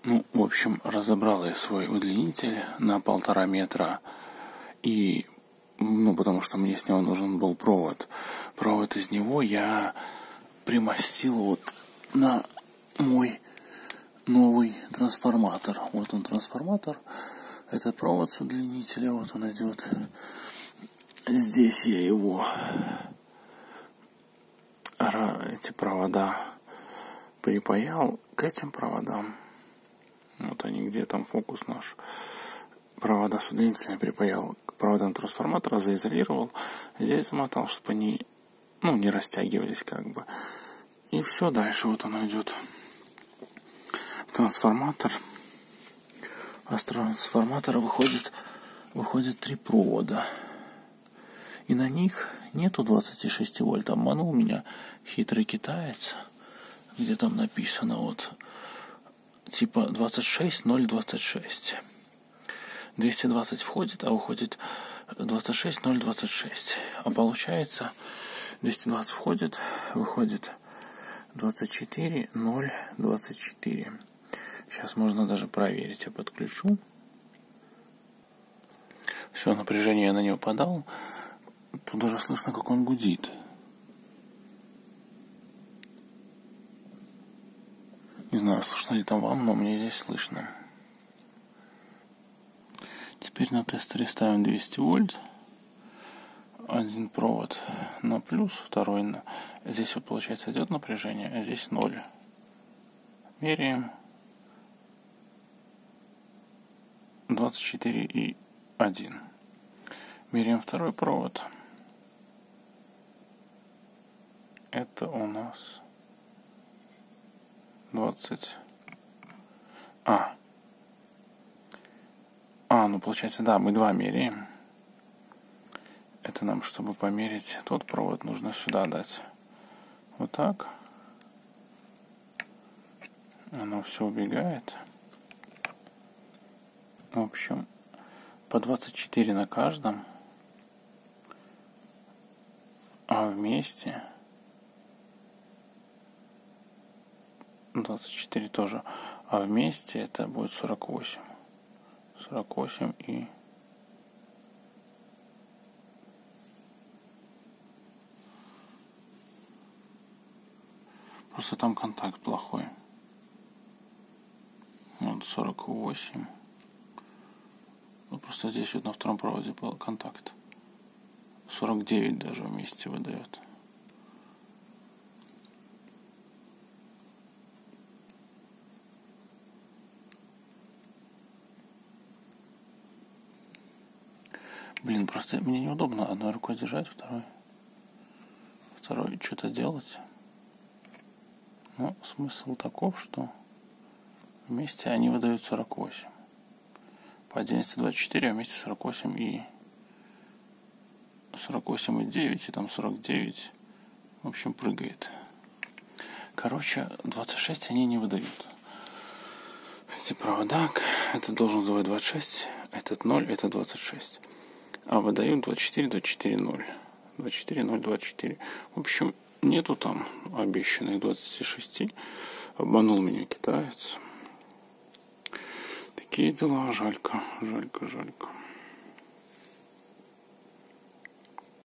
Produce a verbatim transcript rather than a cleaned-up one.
Ну, в общем, разобрал я свой удлинитель на полтора метра. И, ну, потому что мне с него нужен был провод. Провод из него я примостил вот на мой новый трансформатор. Вот он трансформатор. Это провод с удлинителя. Вот он идет. Здесь я его, эти провода припаял к этим проводам. Вот они, где там фокус наш. Провода с удлинителем припаял к проводам трансформатора, заизолировал. Здесь замотал, чтобы они, ну, не растягивались как бы. И все, дальше вот оно идет в трансформатор. А с трансформатора выходит, выходит три провода. И на них нету двадцати шести вольт. Обманул меня хитрый китаец, где там написано вот типа двадцать шесть ноль двадцать шесть. двести двадцать входит, а выходит двадцать шесть ноль двадцать шесть. А получается двести двадцать входит, выходит двадцать четыре ноль двадцать четыре. Сейчас можно даже проверить. Я подключу. Все, напряжение я на него подал. Тут даже слышно, как он гудит. Не знаю, слышно ли там вам, но мне здесь слышно. Теперь на тестере ставим двести вольт. Один провод на плюс, второй на... Здесь вот получается идет напряжение, а здесь ноль. Меряем. двадцать четыре и один. Меряем второй провод. Это у нас двадцать. А. А, ну получается, да, мы два меряем. Это нам, чтобы померить тот провод, нужно сюда дать. Вот так. Оно все убегает. В общем, по двадцать четыре на каждом. А вместе двадцать четыре тоже. А вместе это будет сорок восемь. сорок восемь и... Просто там контакт плохой. Вот сорок восемь. Вот просто здесь вот на втором проводе был контакт. сорок девять даже вместе выдает. Блин, просто мне неудобно одной рукой держать, второй, второй что-то делать. Но смысл таков, что вместе они выдают сорок восемь. По отдельности двадцать четыре, а вместе сорок восемь и сорок восемь и девять, и там сорок девять. В общем, прыгает. Короче, двадцать шесть они не выдают. Эти провода, это должен выдавать двадцать шесть, этот ноль, это двадцать шесть. А выдают двадцать четыре, двадцать четыре, ноль. двадцать четыре, ноль, двадцать четыре. В общем, нету там обещанных двадцати шести. Обманул меня китаец. Такие дела, жалько, жалько, жалько.